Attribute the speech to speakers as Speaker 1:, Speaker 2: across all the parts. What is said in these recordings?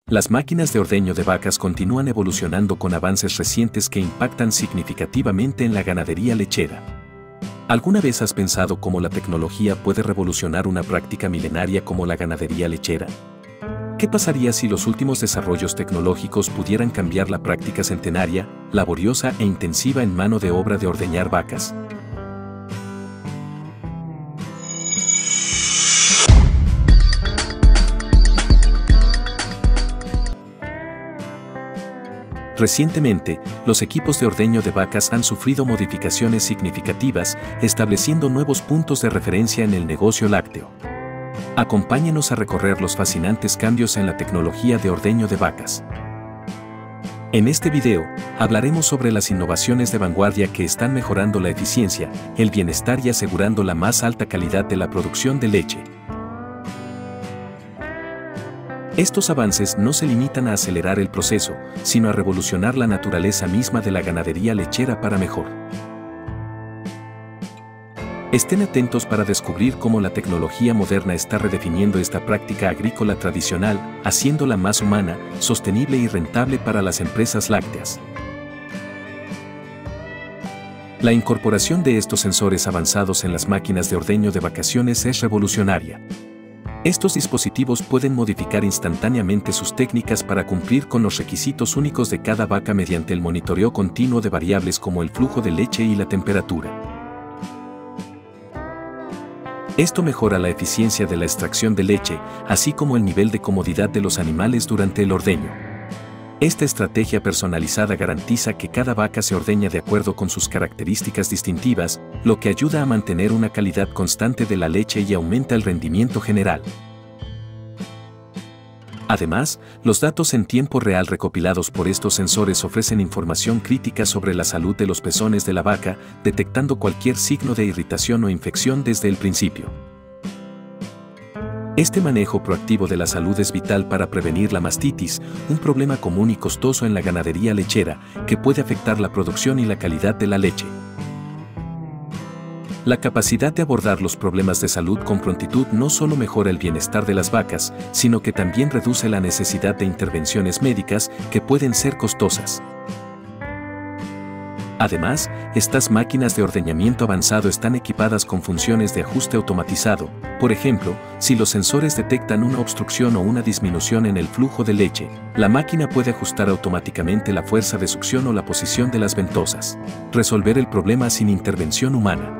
Speaker 1: Las máquinas de ordeño de vacas continúan evolucionando con avances recientes que impactan significativamente en la ganadería lechera. ¿Alguna vez has pensado cómo la tecnología puede revolucionar una práctica milenaria como la ganadería lechera? ¿Qué pasaría si los últimos desarrollos tecnológicos pudieran cambiar la práctica centenaria, laboriosa e intensiva en mano de obra de ordeñar vacas? Recientemente, los equipos de ordeño de vacas han sufrido modificaciones significativas, estableciendo nuevos puntos de referencia en el negocio lácteo. Acompáñenos a recorrer los fascinantes cambios en la tecnología de ordeño de vacas. En este video, hablaremos sobre las innovaciones de vanguardia que están mejorando la eficiencia, el bienestar y asegurando la más alta calidad de la producción de leche. Estos avances no se limitan a acelerar el proceso, sino a revolucionar la naturaleza misma de la ganadería lechera para mejor. Estén atentos para descubrir cómo la tecnología moderna está redefiniendo esta práctica agrícola tradicional, haciéndola más humana, sostenible y rentable para las empresas lácteas. La incorporación de estos sensores avanzados en las máquinas de ordeño de vacaciones es revolucionaria. Estos dispositivos pueden modificar instantáneamente sus técnicas para cumplir con los requisitos únicos de cada vaca mediante el monitoreo continuo de variables como el flujo de leche y la temperatura. Esto mejora la eficiencia de la extracción de leche, así como el nivel de comodidad de los animales durante el ordeño. Esta estrategia personalizada garantiza que cada vaca se ordeña de acuerdo con sus características distintivas, lo que ayuda a mantener una calidad constante de la leche y aumenta el rendimiento general. Además, los datos en tiempo real recopilados por estos sensores ofrecen información crítica sobre la salud de los pezones de la vaca, detectando cualquier signo de irritación o infección desde el principio. Este manejo proactivo de la salud es vital para prevenir la mastitis, un problema común y costoso en la ganadería lechera, que puede afectar la producción y la calidad de la leche. La capacidad de abordar los problemas de salud con prontitud no solo mejora el bienestar de las vacas, sino que también reduce la necesidad de intervenciones médicas que pueden ser costosas. Además, estas máquinas de ordeñamiento avanzado están equipadas con funciones de ajuste automatizado. Por ejemplo, si los sensores detectan una obstrucción o una disminución en el flujo de leche, la máquina puede ajustar automáticamente la fuerza de succión o la posición de las ventosas. Resolver el problema sin intervención humana.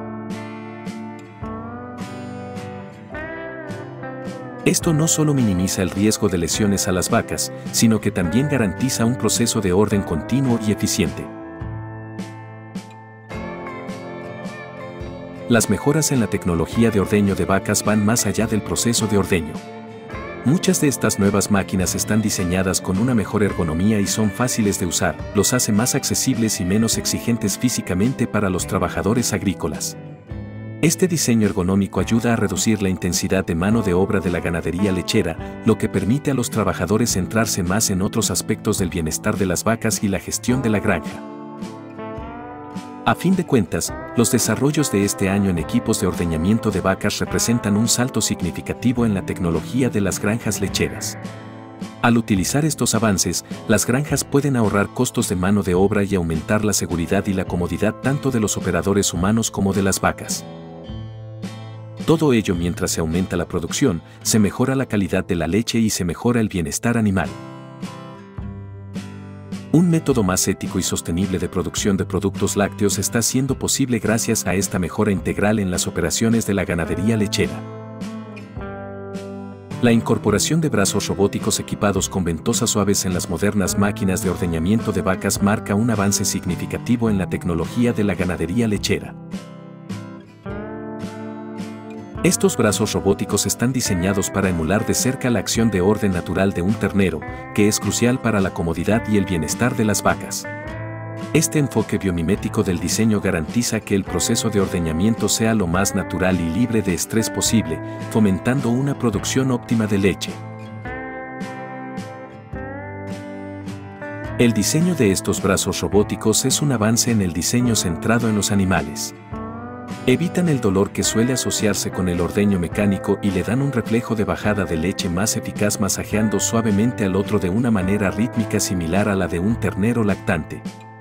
Speaker 1: Esto no solo minimiza el riesgo de lesiones a las vacas, sino que también garantiza un proceso de orden continuo y eficiente. Las mejoras en la tecnología de ordeño de vacas van más allá del proceso de ordeño. Muchas de estas nuevas máquinas están diseñadas con una mejor ergonomía y son fáciles de usar, los hace más accesibles y menos exigentes físicamente para los trabajadores agrícolas. Este diseño ergonómico ayuda a reducir la intensidad de mano de obra de la ganadería lechera, lo que permite a los trabajadores centrarse más en otros aspectos del bienestar de las vacas y la gestión de la granja. A fin de cuentas, los desarrollos de este año en equipos de ordeñamiento de vacas representan un salto significativo en la tecnología de las granjas lecheras. Al utilizar estos avances, las granjas pueden ahorrar costos de mano de obra y aumentar la seguridad y la comodidad tanto de los operadores humanos como de las vacas. Todo ello mientras se aumenta la producción, se mejora la calidad de la leche y se mejora el bienestar animal. Un método más ético y sostenible de producción de productos lácteos está siendo posible gracias a esta mejora integral en las operaciones de la ganadería lechera. La incorporación de brazos robóticos equipados con ventosas suaves en las modernas máquinas de ordeñamiento de vacas marca un avance significativo en la tecnología de la ganadería lechera. Estos brazos robóticos están diseñados para emular de cerca la acción de orden natural de un ternero, que es crucial para la comodidad y el bienestar de las vacas. Este enfoque biomimético del diseño garantiza que el proceso de ordeñamiento sea lo más natural y libre de estrés posible, fomentando una producción óptima de leche. El diseño de estos brazos robóticos es un avance en el diseño centrado en los animales. Evitan el dolor que suele asociarse con el ordeño mecánico y le dan un reflejo de bajada de leche más eficaz masajeando suavemente al otro de una manera rítmica similar a la de un ternero lactante.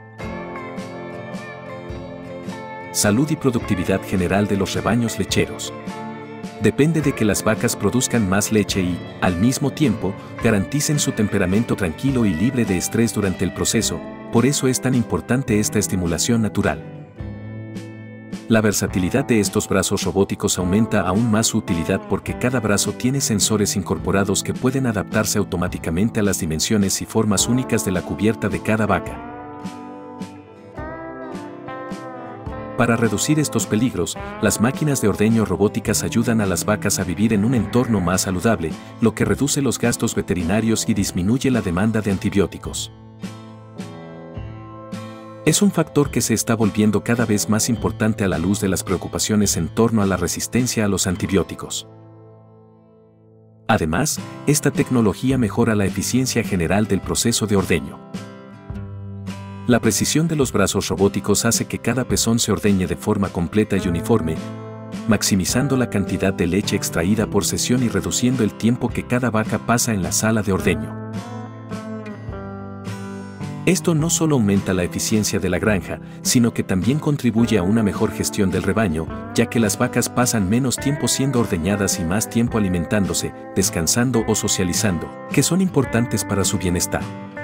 Speaker 1: Salud y productividad general de los rebaños lecheros. Depende de que las vacas produzcan más leche y, al mismo tiempo, garanticen su temperamento tranquilo y libre de estrés durante el proceso, por eso es tan importante esta estimulación natural. La versatilidad de estos brazos robóticos aumenta aún más su utilidad porque cada brazo tiene sensores incorporados que pueden adaptarse automáticamente a las dimensiones y formas únicas de la cubierta de cada vaca. Para reducir estos peligros, las máquinas de ordeño robóticas ayudan a las vacas a vivir en un entorno más saludable, lo que reduce los gastos veterinarios y disminuye la demanda de antibióticos. Es un factor que se está volviendo cada vez más importante a la luz de las preocupaciones en torno a la resistencia a los antibióticos. Además, esta tecnología mejora la eficiencia general del proceso de ordeño. La precisión de los brazos robóticos hace que cada pezón se ordeñe de forma completa y uniforme, maximizando la cantidad de leche extraída por sesión y reduciendo el tiempo que cada vaca pasa en la sala de ordeño. Esto no solo aumenta la eficiencia de la granja, sino que también contribuye a una mejor gestión del rebaño, ya que las vacas pasan menos tiempo siendo ordeñadas y más tiempo alimentándose, descansando o socializando, que son importantes para su bienestar.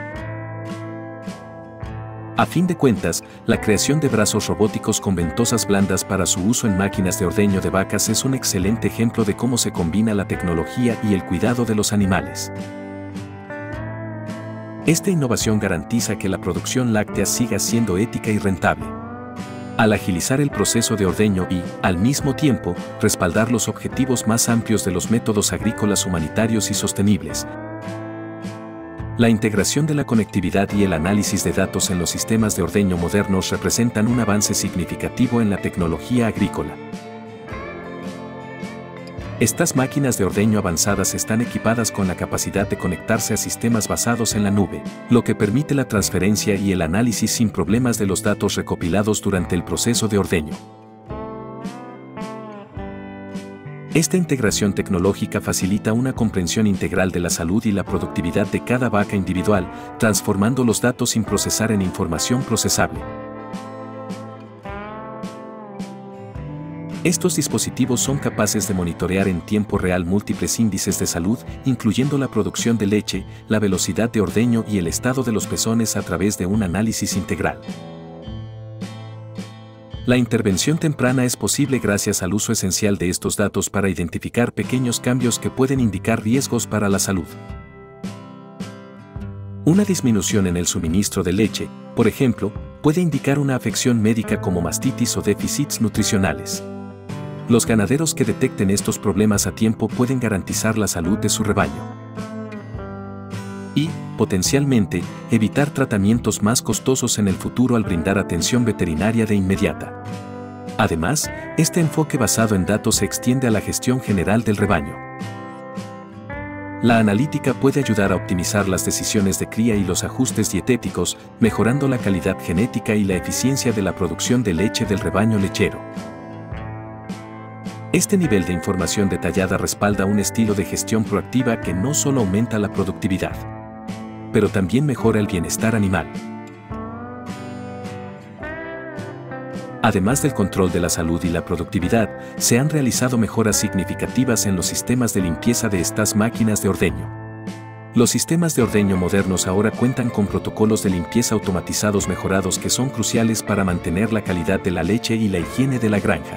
Speaker 1: A fin de cuentas, la creación de brazos robóticos con ventosas blandas para su uso en máquinas de ordeño de vacas es un excelente ejemplo de cómo se combina la tecnología y el cuidado de los animales. Esta innovación garantiza que la producción láctea siga siendo ética y rentable. Al agilizar el proceso de ordeño y, al mismo tiempo, respaldar los objetivos más amplios de los métodos agrícolas humanitarios y sostenibles, la integración de la conectividad y el análisis de datos en los sistemas de ordeño modernos representan un avance significativo en la tecnología agrícola. Estas máquinas de ordeño avanzadas están equipadas con la capacidad de conectarse a sistemas basados en la nube, lo que permite la transferencia y el análisis sin problemas de los datos recopilados durante el proceso de ordeño. Esta integración tecnológica facilita una comprensión integral de la salud y la productividad de cada vaca individual, transformando los datos sin procesar en información procesable. Estos dispositivos son capaces de monitorear en tiempo real múltiples índices de salud, incluyendo la producción de leche, la velocidad de ordeño y el estado de los pezones a través de un análisis integral. La intervención temprana es posible gracias al uso esencial de estos datos para identificar pequeños cambios que pueden indicar riesgos para la salud. Una disminución en el suministro de leche, por ejemplo, puede indicar una afección médica como mastitis o déficits nutricionales. Los ganaderos que detecten estos problemas a tiempo pueden garantizar la salud de su rebaño y, potencialmente, evitar tratamientos más costosos en el futuro al brindar atención veterinaria de inmediata. Además, este enfoque basado en datos se extiende a la gestión general del rebaño. La analítica puede ayudar a optimizar las decisiones de cría y los ajustes dietéticos, mejorando la calidad genética y la eficiencia de la producción de leche del rebaño lechero. Este nivel de información detallada respalda un estilo de gestión proactiva que no solo aumenta la productividad, pero también mejora el bienestar animal. Además del control de la salud y la productividad, se han realizado mejoras significativas en los sistemas de limpieza de estas máquinas de ordeño. Los sistemas de ordeño modernos ahora cuentan con protocolos de limpieza automatizados mejorados que son cruciales para mantener la calidad de la leche y la higiene de la granja.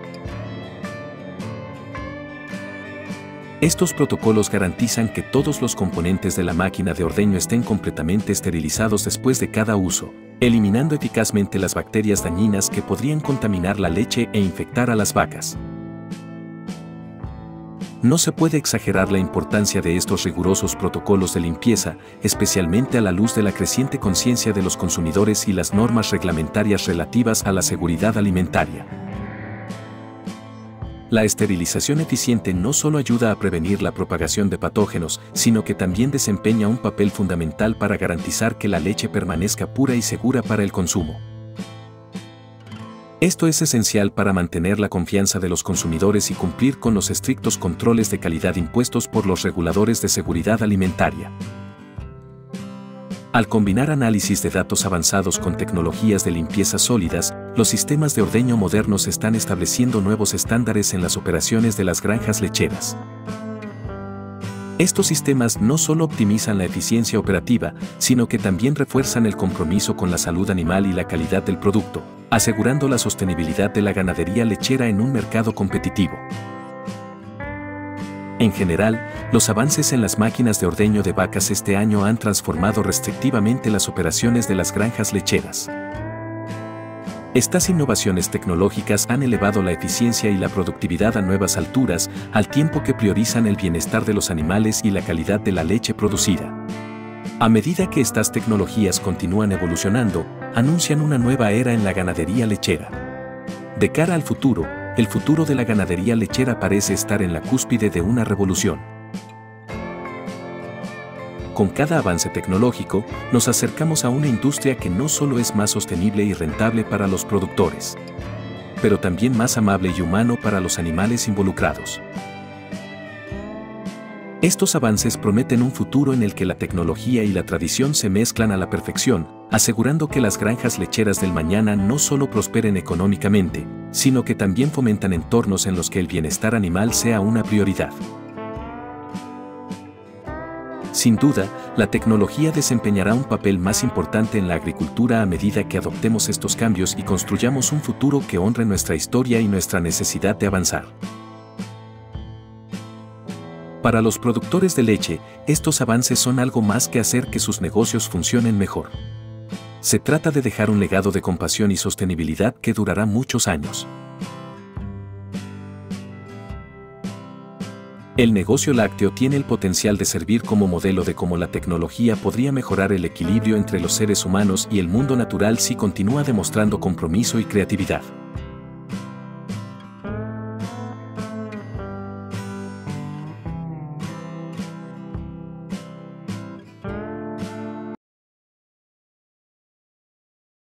Speaker 1: Estos protocolos garantizan que todos los componentes de la máquina de ordeño estén completamente esterilizados después de cada uso, eliminando eficazmente las bacterias dañinas que podrían contaminar la leche e infectar a las vacas. No se puede exagerar la importancia de estos rigurosos protocolos de limpieza, especialmente a la luz de la creciente conciencia de los consumidores y las normas reglamentarias relativas a la seguridad alimentaria. La esterilización eficiente no solo ayuda a prevenir la propagación de patógenos, sino que también desempeña un papel fundamental para garantizar que la leche permanezca pura y segura para el consumo. Esto es esencial para mantener la confianza de los consumidores y cumplir con los estrictos controles de calidad impuestos por los reguladores de seguridad alimentaria. Al combinar análisis de datos avanzados con tecnologías de limpieza sólidas, los sistemas de ordeño modernos están estableciendo nuevos estándares en las operaciones de las granjas lecheras. Estos sistemas no solo optimizan la eficiencia operativa, sino que también refuerzan el compromiso con la salud animal y la calidad del producto, asegurando la sostenibilidad de la ganadería lechera en un mercado competitivo. En general, los avances en las máquinas de ordeño de vacas este año han transformado restrictivamente las operaciones de las granjas lecheras. Estas innovaciones tecnológicas han elevado la eficiencia y la productividad a nuevas alturas, al tiempo que priorizan el bienestar de los animales y la calidad de la leche producida. A medida que estas tecnologías continúan evolucionando, anuncian una nueva era en la ganadería lechera. De cara al futuro, el futuro de la ganadería lechera parece estar en la cúspide de una revolución. Con cada avance tecnológico, nos acercamos a una industria que no solo es más sostenible y rentable para los productores, pero también más amable y humano para los animales involucrados. Estos avances prometen un futuro en el que la tecnología y la tradición se mezclan a la perfección, asegurando que las granjas lecheras del mañana no solo prosperen económicamente, sino que también fomentan entornos en los que el bienestar animal sea una prioridad. Sin duda, la tecnología desempeñará un papel más importante en la agricultura a medida que adoptemos estos cambios y construyamos un futuro que honre nuestra historia y nuestra necesidad de avanzar. Para los productores de leche, estos avances son algo más que hacer que sus negocios funcionen mejor. Se trata de dejar un legado de compasión y sostenibilidad que durará muchos años. El negocio lácteo tiene el potencial de servir como modelo de cómo la tecnología podría mejorar el equilibrio entre los seres humanos y el mundo natural si continúa demostrando compromiso y creatividad.